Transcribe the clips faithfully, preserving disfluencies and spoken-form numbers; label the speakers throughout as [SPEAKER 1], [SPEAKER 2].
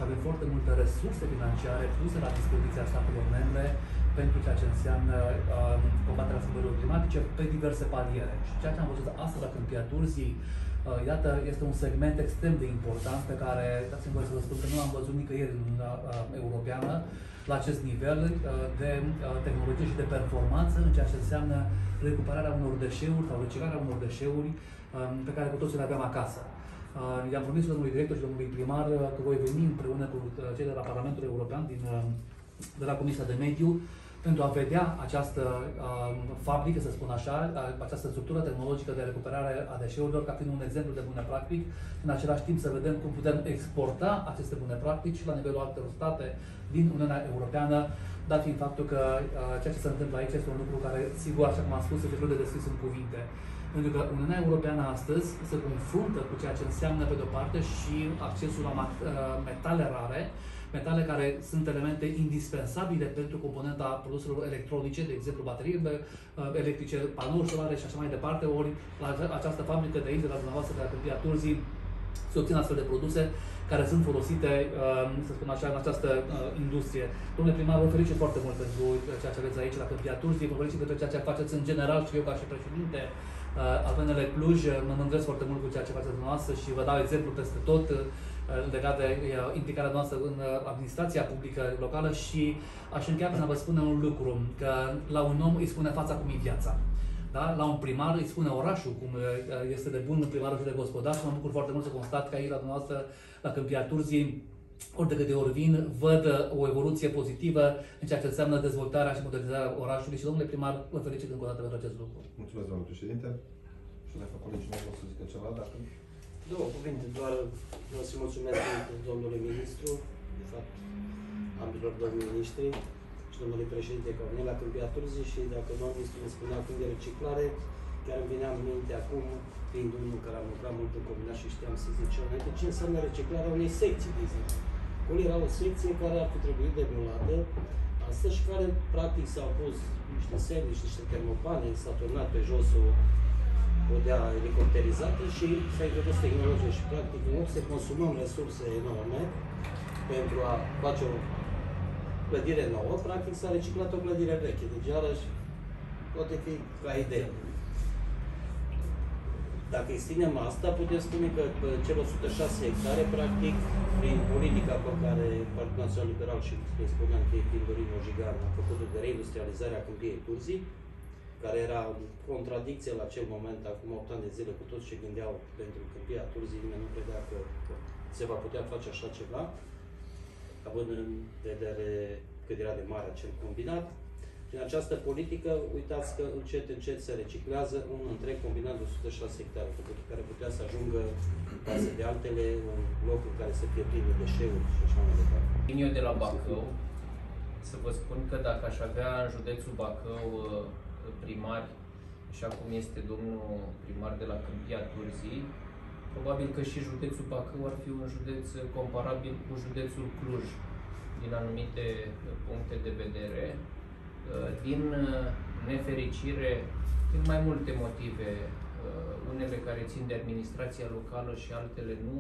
[SPEAKER 1] avem foarte multe resurse financiare puse la dispoziția statelor membre pentru ceea ce înseamnă uh, combaterea schimbărilor climatice pe diverse paliere. Și ceea ce am văzut astăzi la Câmpia Turzii, uh, iată, este un segment extrem de important pe care, dați-mi voie să vă spun că nu l-am văzut nicăieri în Uniunea uh, Europeană la acest nivel uh, de uh, tehnologie și de performanță în ceea ce înseamnă recuperarea unor deșeuri sau reciclarea unor deșeuri uh, pe care cu toții le aveam acasă. Uh, I-am promis domnului director și domnului primar uh, că voi veni împreună cu uh, cei de la Parlamentul European, din, uh, de la Comisia de Mediu, pentru a vedea această uh, fabrică, să spun așa, uh, această structură tehnologică de recuperare a deșeurilor, ca fiind un exemplu de bune practici, în același timp să vedem cum putem exporta aceste bune practici la nivelul altor state din Uniunea Europeană, dat fiind faptul că uh, ceea ce se întâmplă aici este un lucru care, sigur, așa cum am spus, este greu de descris în cuvinte. Pentru că Uniunea Europeană astăzi se confruntă cu ceea ce înseamnă, pe de-o parte, și accesul la metale rare, metale care sunt elemente indispensabile pentru componenta produselor electronice, de exemplu baterii electrice, panouri solare și așa mai departe. Ori la această fabrică de aici, de la dumneavoastră, de la Câmpia Turzii, se obțin astfel de produse care sunt folosite, să spun așa, în această industrie. Domnule primar, vă felicit foarte mult pentru ceea ce aveți aici la Câmpia Turzii, vă felicit pentru ceea ce faceți în general și eu ca și președinte al P N L Cluj, mă mândresc foarte mult cu ceea ce faceți dumneavoastră și vă dau exemplu peste tot legat de implicarea noastră în administrația publică locală și aș încheia prin a vă spune un lucru, că la un om îi spune fața cum e viața. Da? La un primar îi spune orașul cum este de bun primarul și de gospodar și mă bucur foarte mult să constat că aici la dumneavoastră, la Câmpia Turzii, ori de câte ori vin, văd o evoluție pozitivă în ceea ce înseamnă dezvoltarea și modernizarea orașului și, domnule primar, vă felicit încă o dată pentru acest lucru.
[SPEAKER 2] Mulțumesc, domnule președinte. Și dacă colegii mei vreau să zică ceva, dacă...
[SPEAKER 3] Două cuvinte, doar vreau să mulțumesc domnului ministru, de fapt, ambilor domnului ministri și domnului președinte că au venit la Câmpia Turzii și dacă domnul ministru ne spunea acum de reciclare, chiar îmi venea în minte acum, fiind unul care am lucrat mult în combinat și știam să zic ceva înainte, ce înseamnă reciclarea unei secții, de exemplu. Acolo era o secție care ar fi trebuit demolată astăzi și care, practic, s-au pus niște sandwich, niște termopane, s-a turnat pe jos o podea elicopterizată și s-a introdus tehnologie și, practic, în loc să consumăm resurse enorme pentru a face o clădire nouă, practic s-a reciclat o clădire veche. Deci, iarăși, poate fi ca idee. Dacă extindem asta, putem spune că cel o sută șase hectare, practic, prin politica pe care Partidul Național Liberal și îi spuneam că e prin Dorin Mojigan a făcut-o de reindustrializare a Câmpiei Turzii, care era în contradicție la acel moment, acum opt ani de zile, cu toți ce gândeau pentru Câmpia Turzii, nimeni nu credea că se va putea face așa ceva, având în vedere cât era de mare acel combinat. Prin această politică, uitați că încet, încet se reciclează un întreg combinat de o sută șase hectare, care putea să ajungă, față de altele, în locuri care să fie pline de deșeuri și așa mai departe.
[SPEAKER 4] Vin eu de la Bacău, să vă spun că dacă aș avea în județul Bacău primari, așa cum este domnul primar de la Câmpia Turzii, probabil că și județul Bacău ar fi un județ comparabil cu județul Cluj, din anumite puncte de vedere. Din nefericire, din mai multe motive, unele care țin de administrația locală și altele nu,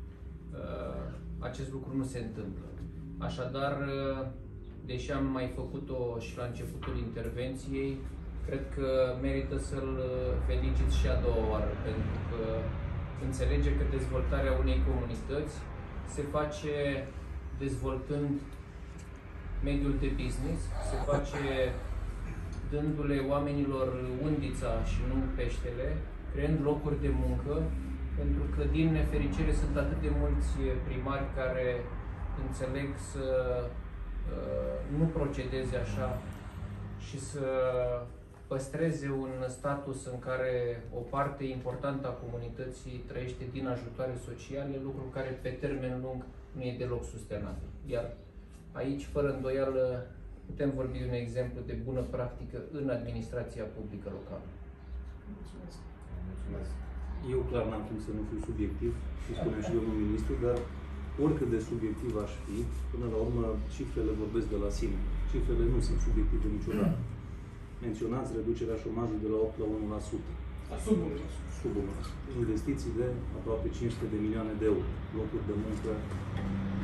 [SPEAKER 4] acest lucru nu se întâmplă. Așadar, deși am mai făcut-o și la începutul intervenției, cred că merită să-l felicit și a doua oară, pentru că înțelege că dezvoltarea unei comunități se face dezvoltând mediul de business, se face dându-le oamenilor undița și nu peștele, creând locuri de muncă, pentru că, din nefericire, sunt atât de mulți primari care înțeleg să uh, nu procedeze așa și să păstreze un status în care o parte importantă a comunității trăiește din ajutoare sociale, lucru care pe termen lung nu e deloc sustenabil. Iar aici, fără îndoială, putem vorbi de un exemplu de bună practică în administrația publică locală.
[SPEAKER 2] Mulțumesc. Mulțumesc.
[SPEAKER 5] Eu clar n-am cum să nu fiu subiectiv, și spunea și domnul ministru, dar oricât de subiectiv aș fi, până la urmă cifrele vorbesc de la sine. Cifrele nu sunt subiective niciodată. Menționați reducerea șomajului de la opt la unu la sută.
[SPEAKER 6] Sub unu la sută.
[SPEAKER 5] Sub unu la sută. Investiții de aproape cinci sute de milioane de euro. Locuri de muncă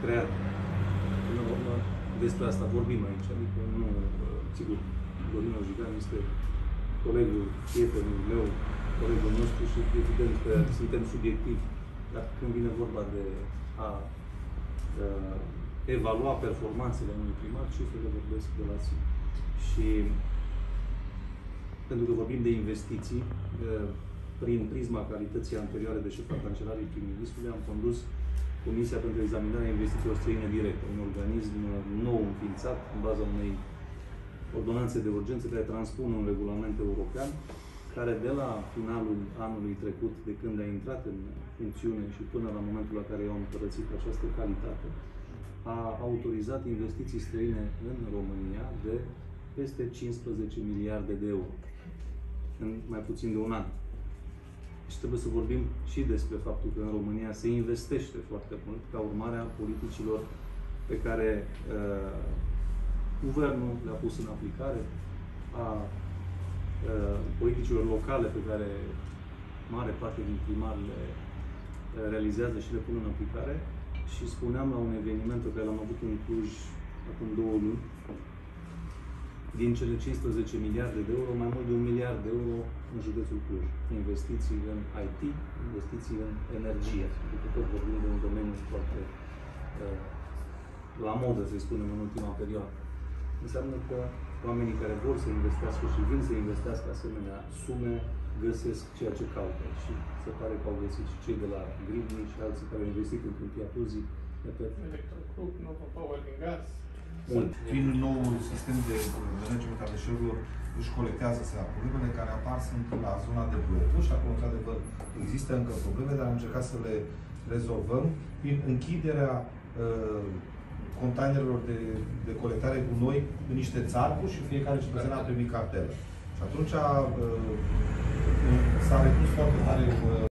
[SPEAKER 5] creat. Până la urmă, despre asta vorbim aici, adică nu, sigur, Dorin Ojigan este colegul, prietenul meu, colegul nostru și evident că suntem subiectivi, dar când vine vorba de a uh, evalua performanțele unui primar, cifrele vorbesc de la sine. Și pentru că vorbim de investiții, uh, prin prisma calității anterioare de șef al Cancelarii Prim-Ministrului, am condus Comisia pentru examinarea investițiilor străine directe, un organism nou înființat în baza unei ordonanțe de urgență care transpun un regulament european, care de la finalul anului trecut, de când a intrat în funcțiune și până la momentul la care eu am părăsit această calitate, a autorizat investiții străine în România de peste cincisprezece miliarde de euro, în mai puțin de un an. Și trebuie să vorbim și despre faptul că în România se investește foarte mult ca urmare a politicilor pe care uh, guvernul le-a pus în aplicare, a uh, politicilor locale pe care mare parte din primari le uh, realizează și le pun în aplicare. Și spuneam la un eveniment pe care l-am avut în Cluj acum două luni, din cele cincisprezece miliarde de euro, mai mult de un miliard de euro în județul Cluj. Investiții în I T, investiții în energie. Pentru că tot vorbim de un domeniu foarte uh, la modă, să-i spunem, în ultima perioadă. Înseamnă că oamenii care vor să investească și vin să investească asemenea sume, găsesc ceea ce caută. Și se pare că au găsit și cei de la Gribni și alții care au investit în Câmpia Turzii.
[SPEAKER 6] Electrocrup, Nova Power din gaz.
[SPEAKER 2] Bun. Prin noul sistem de management al deșeurilor își colectează seara. Problemele care apar sunt la zona de blocuri și acolo, într-adevăr, există încă probleme, dar am încercat să le rezolvăm prin închiderea uh, containerelor de, de colectare gunoi în niște țarcuri și fiecare cetățean a primit cartelă. Și atunci uh, s-a redus foarte tare uh,